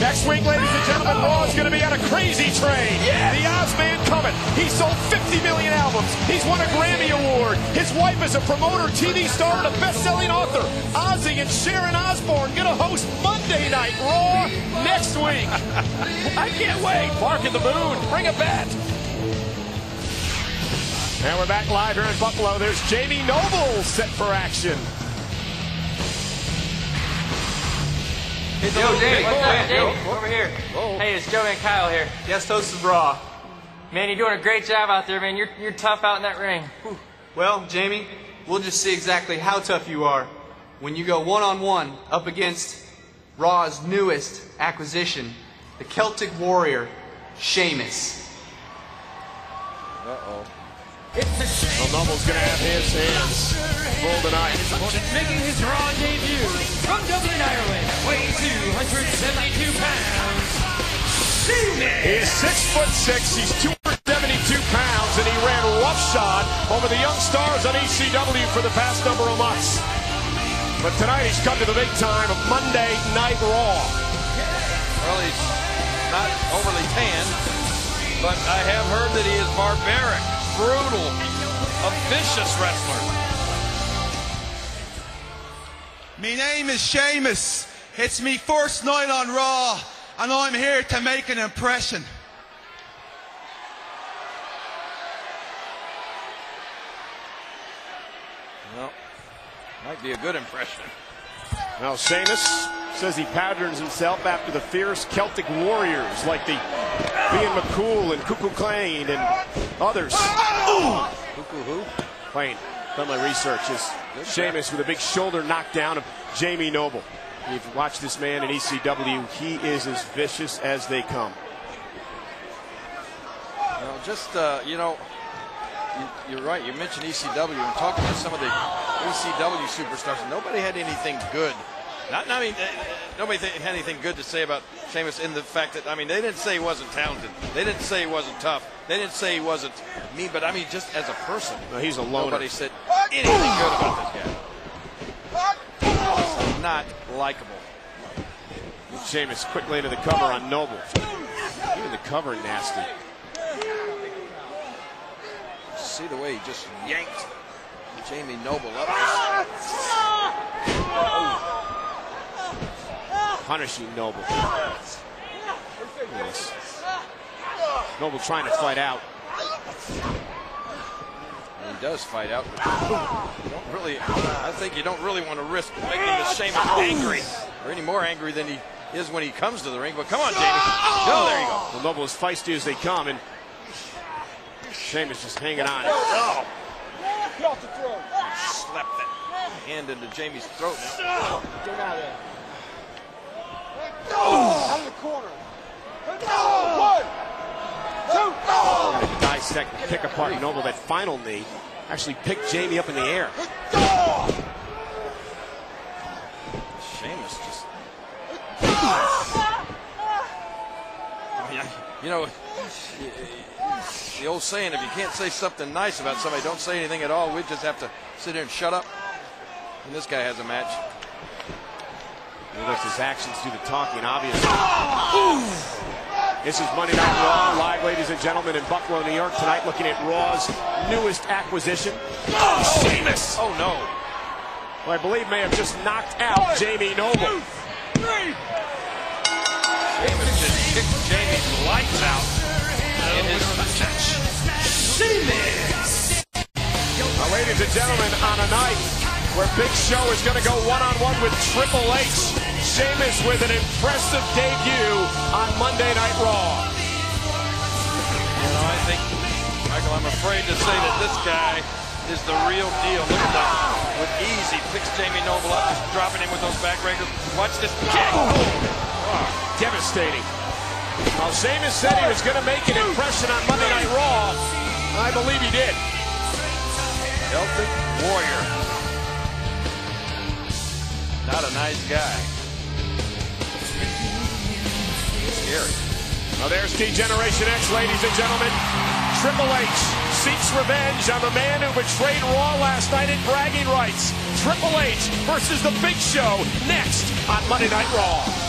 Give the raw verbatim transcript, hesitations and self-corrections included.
Next week, ladies and gentlemen, Raw is going to be on a crazy train. Yes. The Ozman coming. He sold fifty million albums. He's won a Grammy Award. His wife is a promoter, T V star, and a best-selling author. Ozzy and Sharon Osbourne going to host Monday Night Raw next week. I can't wait. Bark at the moon. Bring a bat. And we're back live here in Buffalo. There's Jamie Noble set for action. It's Yo, Jamie, what's up, Jamie? Over here. Whoa. Hey, it's Joey and Kyle here. Guest host of Raw. Man, you're doing a great job out there, man. You're, you're tough out in that ring. Whew. Well, Jamie, we'll just see exactly how tough you are when you go one-on-one up against Raw's newest acquisition, the Celtic Warrior, Sheamus. Uh-oh. It's a shame. Well, Noble's going to have his hands full tonight. His opponent making his Raw debut from Dublin, Ireland, weighing two hundred seventy-two pounds. Sheamus. He is six foot six. He's two hundred seventy-two pounds, and he ran roughshod over the young stars on E C W for the past number of months. But tonight he's come to the big time of Monday Night Raw. Well, he's not overly tan, but I have heard that he is barbaric, brutal, a vicious wrestler. My name is Sheamus. It's me first night on Raw, and I'm here to make an impression. Well, might be a good impression. Now Sheamus says he patterns himself after the fierce Celtic warriors like the Ian McCool and Cuckoo Clayne and others. Ooh. Cuckoo who? Clayne. Done my research. Is Sheamus with a big shoulder knockdown of Jamie Noble. You've watched this man in E C W. He is as vicious as they come. Well, just, uh, you know, you, you're right. You mentioned E C W and talking to some of the E C W superstars. Nobody had anything good. Not, I mean, nobody had anything good to say about Sheamus in the fact that, I mean, they didn't say he wasn't talented. They didn't say he wasn't tough. They didn't say he wasn't mean, but I mean, just as a person. No, he's a loner. Nobody said anything good about this guy. He's not likable. Sheamus quickly into the cover on Noble. Even the cover nasty. See the way he just yanked Jamie Noble up. Oh. Punishing Noble. Yes. Noble trying to fight out. And he does fight out. You don't really, I think you don't really want to risk making this Sheamus angry, or any more angry than he is when he comes to the ring. But come on, Jamie. Go, there you go. Well, Noble is feisty as they come, and Sheamus just hanging on. Oh. Slapped that hand into Jamie's throat now. Get out of there. Out of the corner. One, two, oh. Dissect and pick apart Noble. That final knee actually picked Jamie up in the air. Sheamus just. I mean, you know, the old saying, if you can't say something nice about somebody, don't say anything at all. We just have to sit here and shut up. And this guy has a match. He lets his actions do the talking, obviously. This is Monday Night Raw, live, ladies and gentlemen, in Buffalo, New York tonight, looking at Raw's newest acquisition. Oh, Sheamus! Oh, no. Well, I believe may have just knocked out Jamie Noble. Sheamus just kicked Jamie's lights out in his match. Sheamus! Now, ladies and gentlemen, on a night where Big Show is going to go one-on-one with Triple H, Sheamus with an impressive debut on Monday Night Raw. You know, I think, Michael, I'm afraid to say that this guy is the real deal. Look at that. With ease, he picks Jamie Noble up, just dropping him with those backbreakers. Watch this kick. Oh. Oh, devastating. Well, Sheamus said he was going to make an impression on Monday Night Raw. I believe he did. Celtic Warrior. Not a nice guy. Scary. Well, there's D-Generation X, ladies and gentlemen. Triple H seeks revenge on the man who betrayed Raw last night in bragging rights. Triple H versus The Big Show next on Monday Night Raw.